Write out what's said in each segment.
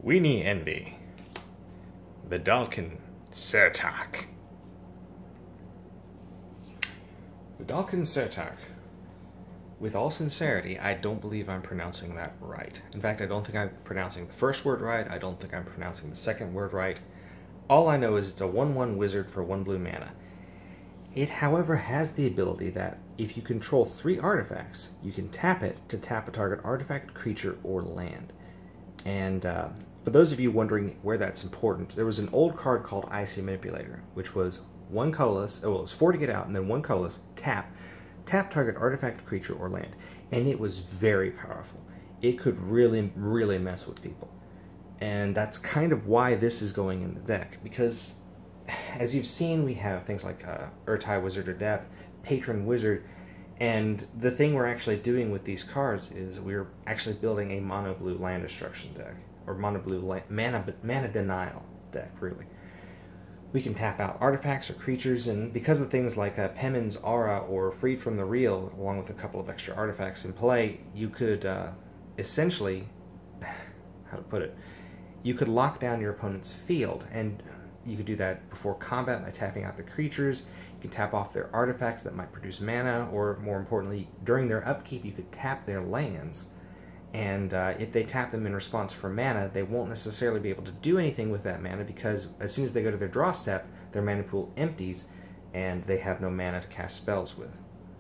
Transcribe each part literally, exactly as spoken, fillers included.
Weenie Envy. Vedalken Surtak. Vedalken Surtak. With all sincerity, I don't believe I'm pronouncing that right. In fact, I don't think I'm pronouncing the first word right. I don't think I'm pronouncing the second word right. All I know is it's a one one wizard for one blue mana. It, however, has the ability that if you control three artifacts, you can tap it to tap a target artifact, creature, or land. And uh, for those of you wondering where that's important, there was an old card called Icy Manipulator, which was one colorless, oh, well, it was four to get out, and then one colorless, tap, tap target artifact, creature, or land. And it was very powerful. It could really, really mess with people. And that's kind of why this is going in the deck, because as you've seen, we have things like uh, Urtai Wizard Adept, Patron Wizard, and the thing we're actually doing with these cards is we're actually building a mono blue land destruction deck, or mono blue land, mana, mana denial deck, really. We can tap out artifacts or creatures, and because of things like uh, Pemin's Aura or Freed from the Real, along with a couple of extra artifacts in play, you could uh, essentially, how to put it, you could lock down your opponent's field, and you could do that before combat by tapping out the creatures. You can tap off their artifacts that might produce mana, or more importantly, during their upkeep, you could tap their lands. And uh, if they tap them in response for mana, they won't necessarily be able to do anything with that mana, because as soon as they go to their draw step, their mana pool empties, and they have no mana to cast spells with.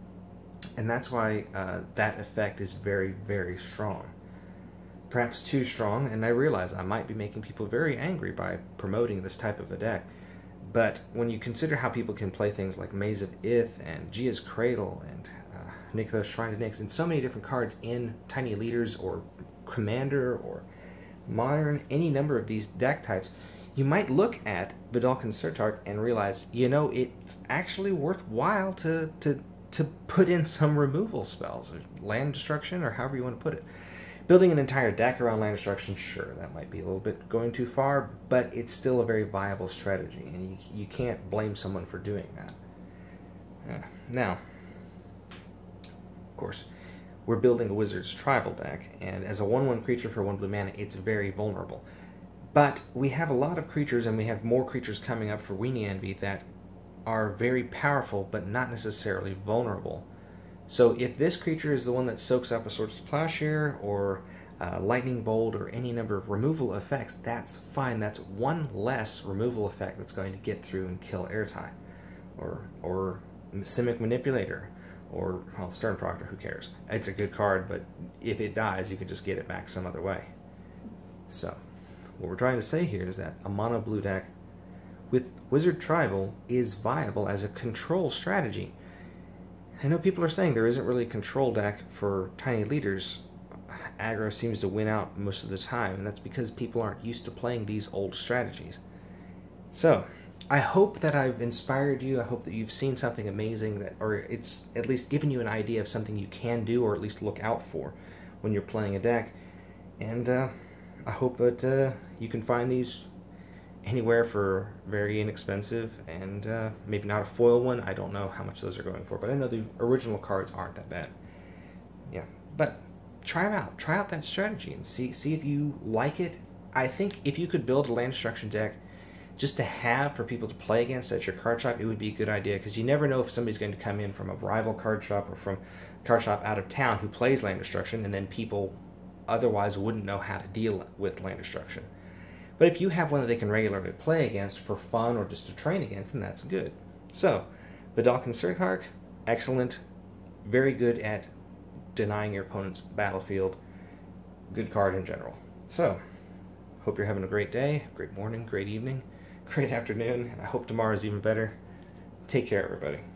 And that's why uh, that effect is very, very strong. Perhaps too strong, and I realize I might be making people very angry by promoting this type of a deck. But when you consider how people can play things like Maze of Ith and Gia's Cradle and uh, Nykthos Shrine to Nyx and so many different cards in Tiny Leaders or Commander or Modern, any number of these deck types, you might look at Vedalken Surtak and realize, you know, it's actually worthwhile to, to, to put in some removal spells, or land destruction, or however you want to put it. Building an entire deck around land destruction, sure, that might be a little bit going too far, but it's still a very viable strategy, and you, you can't blame someone for doing that. Uh, now, of course, we're building a Wizard's Tribal deck, and as a one one creature for one blue mana, it's very vulnerable. But we have a lot of creatures, and we have more creatures coming up for Weenie Envy that are very powerful, but not necessarily vulnerable. So if this creature is the one that soaks up a Swords to Plowshare or uh, Lightning Bolt or any number of removal effects, that's fine. That's one less removal effect that's going to get through and kill Urtai. Or, or Simic Manipulator. Or, well, Stern Proctor, who cares? It's a good card, but if it dies, you can just get it back some other way. So, what we're trying to say here is that a mono blue deck with Wizard Tribal is viable as a control strategy. I know people are saying there isn't really a control deck for Tiny Leaders. Aggro seems to win out most of the time, and that's because people aren't used to playing these old strategies. So, I hope that I've inspired you. I hope that you've seen something amazing, that, or it's at least given you an idea of something you can do, or at least look out for when you're playing a deck. And uh, I hope that uh, you can find these anywhere for very inexpensive, and uh, maybe not a foil one. I don't know how much those are going for, but I know the original cards aren't that bad. Yeah, but try them out. Try out that strategy and see see if you like it. I think if you could build a land destruction deck just to have for people to play against at your card shop, it would be a good idea, because you never know if somebody's going to come in from a rival card shop or from a card shop out of town who plays land destruction, and then people otherwise wouldn't know how to deal with land destruction. But if you have one that they can regularly play against for fun or just to train against, then that's good. So, Vedalken Surtak, excellent, very good at denying your opponent's battlefield, good card in general. So, hope you're having a great day, great morning, great evening, great afternoon, and I hope tomorrow's even better. Take care, everybody.